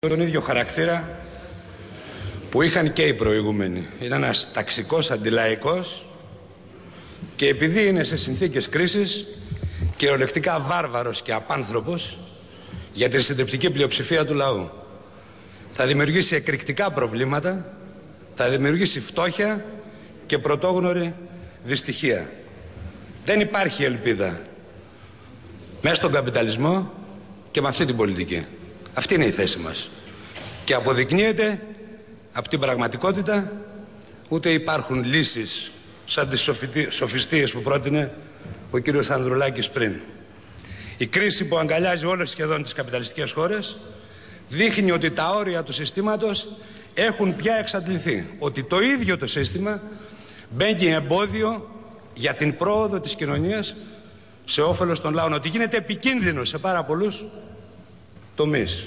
Τον ίδιο χαρακτήρα που είχαν και οι προηγούμενοι. Είναι ένας ταξικός, αντιλαϊκός και επειδή είναι σε συνθήκες κρίσης κυριολεκτικά βάρβαρος και απάνθρωπος για τη συντριπτική πλειοψηφία του λαού. Θα δημιουργήσει εκρηκτικά προβλήματα, θα δημιουργήσει φτώχεια και πρωτόγνωρη δυστυχία. Δεν υπάρχει ελπίδα μέσα στον καπιταλισμό και με αυτή την πολιτική. Αυτή είναι η θέση μας. Και αποδεικνύεται από την πραγματικότητα, ούτε υπάρχουν λύσεις σαν τις σοφιστίες που πρότεινε ο κύριος Ανδρουλάκης πριν. Η κρίση που αγκαλιάζει όλες σχεδόν τις καπιταλιστικές χώρες δείχνει ότι τα όρια του συστήματος έχουν πια εξαντληθεί. Ότι το ίδιο το σύστημα μπαίνει εμπόδιο για την πρόοδο της κοινωνίας σε όφελος των λαών. Ότι γίνεται επικίνδυνο σε πάρα πολλούς τομείς.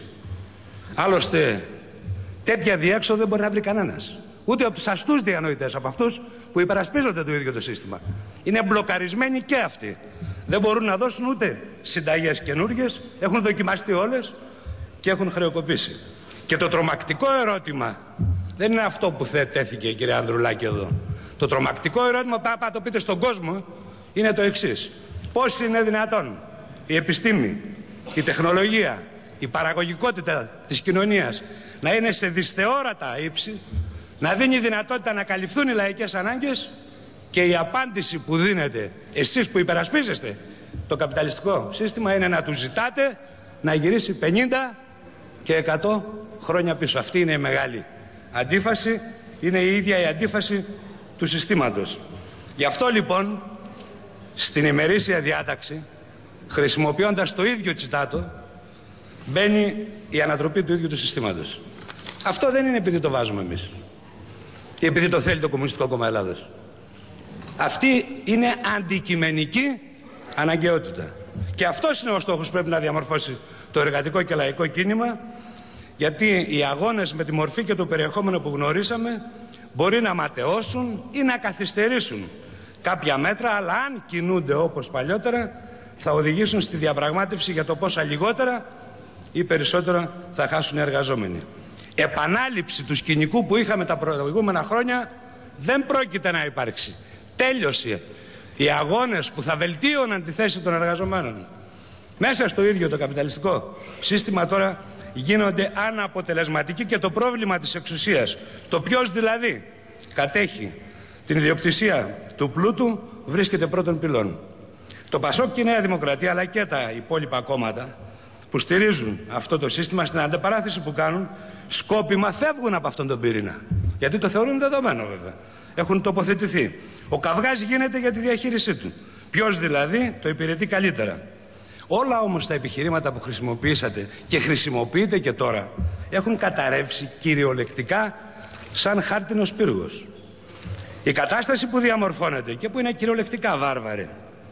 Άλλωστε τέτοια διέξοδο δεν μπορεί να βρει κανένας. Ούτε από τους αστούς διανοητές, από αυτούς που υπερασπίζονται το ίδιο το σύστημα. Είναι μπλοκαρισμένοι και αυτοί. Δεν μπορούν να δώσουν ούτε συνταγές καινούργιες, έχουν δοκιμαστεί όλες και έχουν χρεοκοπήσει. Και το τρομακτικό ερώτημα δεν είναι αυτό που τέθηκε η κυρία Ανδρουλάκη εδώ. Το τρομακτικό ερώτημα, πάτε το πείτε στον κόσμο, είναι το εξής. Πώς είναι δυνατόν η επιστήμη, η τεχνολογία, η παραγωγικότητα της κοινωνίας να είναι σε δυσθεώρατα ύψη, να δίνει δυνατότητα να καλυφθούν οι λαϊκές ανάγκες, και η απάντηση που δίνετε εσείς που υπερασπίζεστε το καπιταλιστικό σύστημα είναι να του ζητάτε να γυρίσει 50 και 100 χρόνια πίσω. Αυτή είναι η μεγάλη αντίφαση, είναι η ίδια η αντίφαση του συστήματος. Γι' αυτό λοιπόν στην ημερήσια διάταξη, χρησιμοποιώντας το ίδιο τσιτάτο, μπαίνει η ανατροπή του ίδιου του συστήματος. Αυτό δεν είναι επειδή το βάζουμε εμείς ή επειδή το θέλει το Κομμουνιστικό Κόμμα Ελλάδος. Αυτή είναι αντικειμενική αναγκαιότητα. Και αυτός είναι ο στόχος που πρέπει να διαμορφώσει το εργατικό και λαϊκό κίνημα, γιατί οι αγώνες με τη μορφή και το περιεχόμενο που γνωρίσαμε μπορεί να ματαιώσουν ή να καθυστερήσουν κάποια μέτρα, αλλά αν κινούνται όπως παλιότερα θα οδηγήσουν στη διαπραγμάτευση για το πόσα λιγότερα ή περισσότερα θα χάσουν οι εργαζόμενοι. Επανάληψη του σκηνικού που είχαμε τα προηγούμενα χρόνια δεν πρόκειται να υπάρξει. Τέλειωσε. Οι αγώνες που θα βελτίωναν τη θέση των εργαζομένων μέσα στο ίδιο το καπιταλιστικό σύστημα τώρα γίνονται αναποτελεσματικοί, και το πρόβλημα της εξουσίας, το ποιος δηλαδή κατέχει την ιδιοκτησία του πλούτου, βρίσκεται πρώτον πυλών. Το Πασόκ και η Νέα Δημοκρατία, αλλά και τα υπόλοιπα κόμματα που στηρίζουν αυτό το σύστημα, στην αντεπαράθεση που κάνουν, σκόπιμα φεύγουν από αυτόν τον πυρήνα. Γιατί το θεωρούν δεδομένο βέβαια. Έχουν τοποθετηθεί. Ο καυγάς γίνεται για τη διαχείρισή του. Ποιος δηλαδή το υπηρετεί καλύτερα. Όλα όμως τα επιχειρήματα που χρησιμοποιήσατε και χρησιμοποιείτε και τώρα έχουν καταρρεύσει κυριολεκτικά σαν χάρτινος πύργος. Η κατάσταση που διαμορφώνεται και που είναι κυριολεκτικά βάρβαρη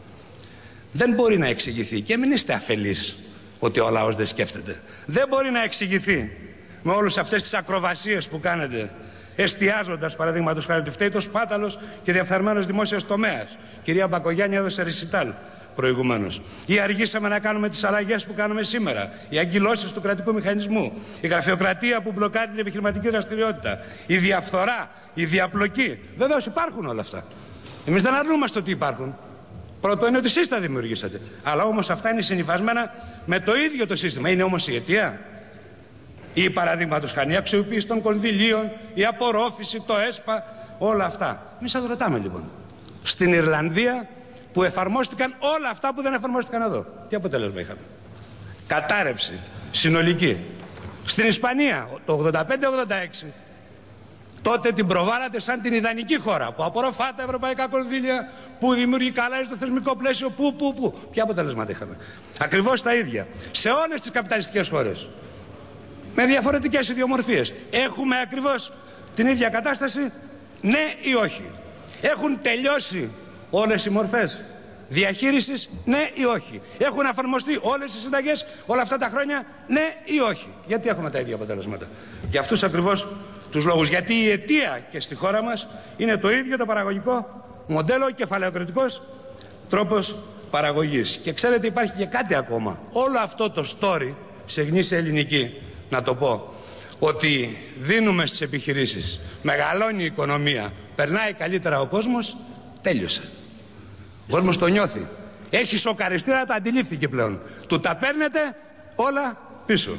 δεν μπορεί να εξηγηθεί, και μην είστε αφελείς ότι ο λαός δεν σκέφτεται. Δεν μπορεί να εξηγηθεί με όλες αυτές τις ακροβασίες που κάνετε, εστιάζοντας παραδείγματος χάρη ότι φταίει το σπάταλος και διαφθαρμένος δημόσιος τομέας. Κυρία Μπακογιάννη έδωσε ρεσιτάλ προηγουμένως. Ή αργήσαμε να κάνουμε τις αλλαγές που κάνουμε σήμερα. Οι αγκυλώσεις του κρατικού μηχανισμού. Η γραφειοκρατία που μπλοκάρει την επιχειρηματική δραστηριότητα. Η διαφθορά, η διαπλοκή. Βεβαίως υπάρχουν όλα αυτά. Εμείς δεν αρνούμαστε ότι υπάρχουν. Πρώτο είναι ότι εσείς τα δημιουργήσατε. Αλλά όμως αυτά είναι συνυφασμένα με το ίδιο το σύστημα. Είναι όμως η αιτία. Ή παραδείγματος χάρη η αξιοποίηση των κονδυλίων, η απορρόφηση, το ΕΣΠΑ, όλα αυτά. Εμείς σας ρωτάμε λοιπόν. Στην Ιρλανδία που εφαρμόστηκαν όλα αυτά που δεν εφαρμόστηκαν εδώ, τι αποτέλεσμα είχαμε? Κατάρρευση συνολική. Στην Ισπανία το 85-86 τότε την προβάλλατε σαν την ιδανική χώρα που απορροφά τα ευρωπαϊκά κονδύλια, που δημιουργεί καλά στο θεσμικό πλαίσιο, που. Ποια αποτελέσματα είχαμε? Ακριβώς τα ίδια. Σε όλες τις καπιταλιστικές χώρες. Με διαφορετικές ιδιομορφίες. Έχουμε ακριβώς την ίδια κατάσταση, ναι ή όχι? Έχουν τελειώσει όλες οι μορφές διαχείρισης, ναι ή όχι? Έχουν εφαρμοστεί όλες οι συνταγές όλα αυτά τα χρόνια, ναι ή όχι? Γιατί έχουμε τα ίδια αποτελέσματα? Για αυτούς ακριβώς τους λόγους. Γιατί η αιτία και στη χώρα μας είναι το ίδιο το παραγωγικό μοντέλο, κεφαλαιοκρατικός τρόπος παραγωγής. Και ξέρετε, υπάρχει και κάτι ακόμα. Όλο αυτό το story σε γνήσια ελληνική να το πω, ότι δίνουμε στις επιχειρήσεις, μεγαλώνει η οικονομία, περνάει καλύτερα ο κόσμος, τέλειωσε. Ο κόσμος το νιώθει. Έχει σοκαριστεί, αλλά το αντιλήφθηκε πλέον. Του τα παίρνετε όλα πίσω.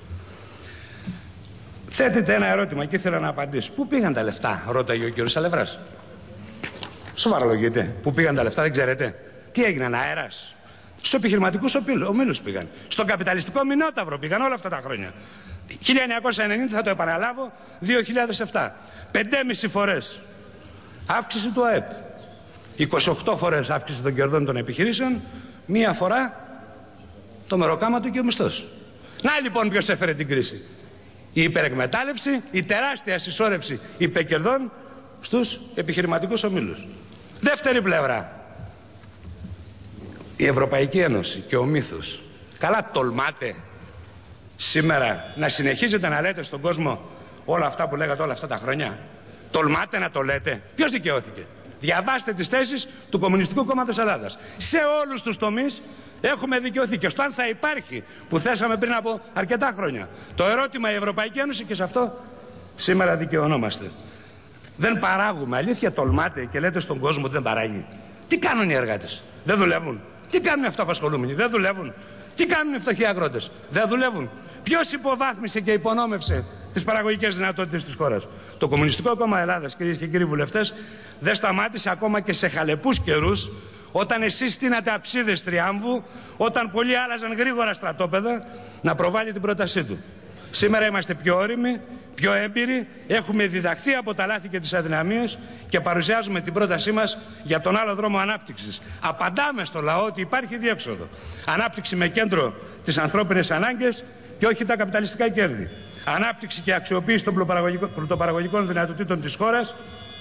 Θέτεται ένα ερώτημα και ήθελα να απαντήσω. Πού πήγαν τα λεφτά, ρώταγε ο κύριος Αλευράς. Σοβαρολογείτε. Πού πήγαν τα λεφτά, δεν ξέρετε? Τι έγιναν, αέρας? Στους επιχειρηματικούς ομίλους πήγαν. Στον καπιταλιστικό μηνόταυρο πήγαν όλα αυτά τα χρόνια. 1990, θα το επαναλάβω, 2007. 5,5 φορές αύξηση του ΑΕΠ. 28 φορές αύξηση των κερδών των επιχειρήσεων. Μία φορά το μεροκάματο και ο μισθός. Να λοιπόν ποιος έφερε την κρίση. Η υπερεκμετάλλευση, η τεράστια συσσόρευση υπερκερδών στους επιχειρηματικούς ομίλους. Δεύτερη πλευρά. Η Ευρωπαϊκή Ένωση και ο μύθος. Καλά τολμάτε σήμερα να συνεχίζετε να λέτε στον κόσμο όλα αυτά που λέγατε όλα αυτά τα χρόνια? Τολμάτε να το λέτε? Ποιος δικαιώθηκε? Διαβάστε τις θέσεις του Κομμουνιστικού Κόμματος Ελλάδας. Σε όλους τους τομείς έχουμε δικαιωθεί. Και στο αν θα υπάρχει, που θέσαμε πριν από αρκετά χρόνια, το ερώτημα η Ευρωπαϊκή Ένωση, και σε αυτό σήμερα δικαιωνόμαστε. Δεν παράγουμε. Αλήθεια τολμάτε και λέτε στον κόσμο ότι δεν παράγει? Τι κάνουν οι εργάτες? Δεν δουλεύουν? Τι κάνουν οι αυτοαπασχολούμενοι? Δεν δουλεύουν? Τι κάνουν οι φτωχοί αγρότες? Δεν δουλεύουν? Ποιος υποβάθμισε και υπονόμευσε τις παραγωγικές δυνατότητες της χώρας? Το Κομμουνιστικό Κόμμα Ελλάδας, κυρίες και κύριοι βουλευτές, δεν σταμάτησε ακόμα και σε χαλεπούς καιρούς, όταν εσείς στείνατε αψίδες τριάμβου, όταν πολλοί άλλαζαν γρήγορα στρατόπεδα, να προβάλλει την πρότασή του. Σήμερα είμαστε πιο όριμοι, πιο έμπειροι, έχουμε διδαχθεί από τα λάθη και τις αδυναμίες και παρουσιάζουμε την πρότασή μας για τον άλλο δρόμο ανάπτυξης. Απαντάμε στο λαό ότι υπάρχει διέξοδο. Ανάπτυξη με κέντρο τις ανθρώπινες ανάγκες και όχι τα καπιταλιστικά κέρδη. Ανάπτυξη και αξιοποίηση των πρωτοπαραγωγικών δυνατοτήτων της χώρας.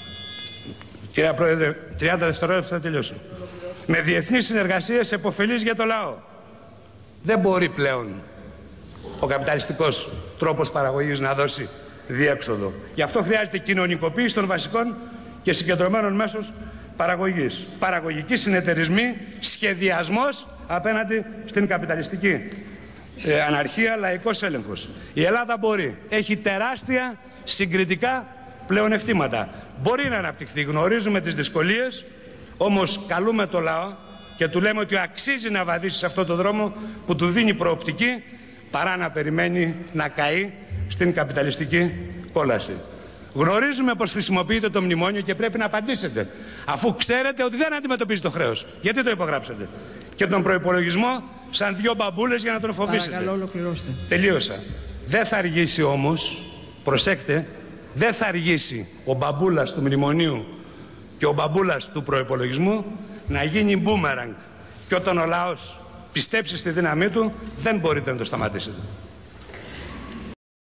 Κυρία Πρόεδρε, 30 δευτερόλεπτα θα τελειώσω. Με διεθνείς συνεργασίες επωφελείς για το λαό. Δεν μπορεί πλέον ο καπιταλιστικός τρόπος παραγωγής να δώσει διέξοδο. Γι' αυτό χρειάζεται κοινωνικοποίηση των βασικών και συγκεντρωμένων μέσων παραγωγής. Παραγωγικοί συνεταιρισμοί, σχεδιασμός απέναντι στην καπιταλιστική αναρχία, λαϊκός έλεγχος. Η Ελλάδα μπορεί, έχει τεράστια συγκριτικά πλεονεκτήματα. Μπορεί να αναπτυχθεί, γνωρίζουμε τις δυσκολίες, όμως καλούμε το λαό και του λέμε ότι αξίζει να βαδίσει σε αυτό το δρόμο που του δίνει προοπτική, παρά να περιμένει να καεί στην καπιταλιστική κόλαση. Γνωρίζουμε πως χρησιμοποιείτε το μνημόνιο και πρέπει να απαντήσετε, αφού ξέρετε ότι δεν αντιμετωπίζει το χρέος. Γιατί το υπογράψατε? Και τον προϋπολογισμό σαν δυο μπαμπούλες για να τον φοβήσετε. Παρακαλώ, ολοκληρώστε. Τελείωσα. Δεν θα αργήσει όμως, προσέξτε, δεν θα αργήσει ο μπαμπούλας του μνημονίου και ο μπαμπούλας του προϋπολογισμού να γίνει μπούμεραγκ. Και όταν ο λαός πιστέψει στη δύναμή του, δεν μπορείτε να το σταματήσετε.